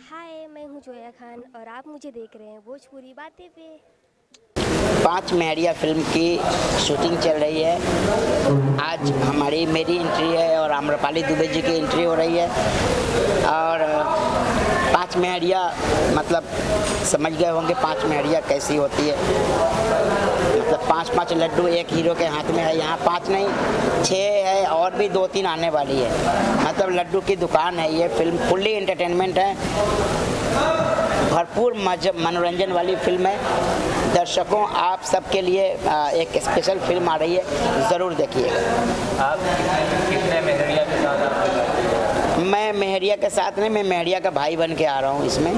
हाय, मैं हूँ जोया खान और आप मुझे देख रहे हैं भोजपुरी बातें पे। 5 मेहरिया फिल्म की शूटिंग चल रही है। आज मेरी एंट्री है और आम्रपाली दुबे जी की एंट्री हो रही है। और 5 मेहरिया मतलब समझ गए होंगे 5 मेहरिया कैसी होती है। मतलब 5-5 लड्डू एक हीरो के हाथ में है। यहाँ 5 नहीं 6 है और भी 2-3 आने वाली है। मतलब लड्डू की दुकान है। ये फिल्म फुल्ली एंटरटेनमेंट है, भरपूर मनोरंजन वाली फिल्म है। दर्शकों, आप सबके लिए एक स्पेशल फिल्म आ रही है, ज़रूर देखिएगा। आप कितने मेहरिया के साथ? मैं मेहरिया के साथ नहीं, मैं मेहरिया का भाई बन के आ रहा हूँ इसमें।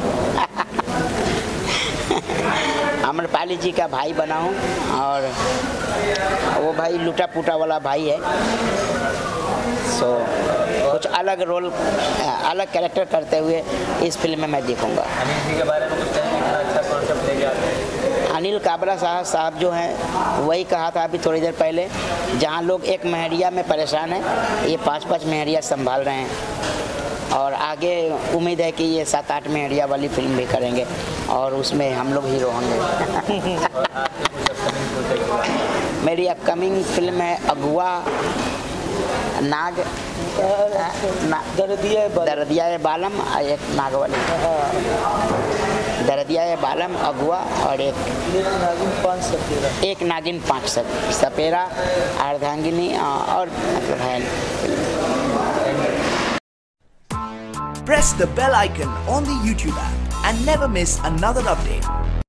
आम्रपाली जी का भाई बना हूँ और वो भाई लूटा पुटा वाला भाई है। सो कुछ अलग रोल, अलग कैरेक्टर करते हुए इस फिल्म में मैं दिखूँगा। अनिल जी के बारे में कुछ कहना, कितना अच्छा कॉन्सेप्ट लेके आते हैं। अनिल काबरा साहब जो हैं वही कहा था अभी थोड़ी देर पहले, जहाँ लोग एक मेहरिया में परेशान हैं, ये 5-5 मेहरिया संभाल रहे हैं। और आगे उम्मीद है कि ये 7-8 मेहरिया वाली फिल्म भी करेंगे और उसमें हम लोग हीरो होंगे। मेरी अपकमिंग फिल्म है अगुआ, नाग, दरदिया बालम, एक नागवाली, दरदिया बालम, अगुआ और एक नागिन 5 सपेरा, अर्धांगिनी और मतलब है। Press the bell icon on the YouTube app and never miss another update.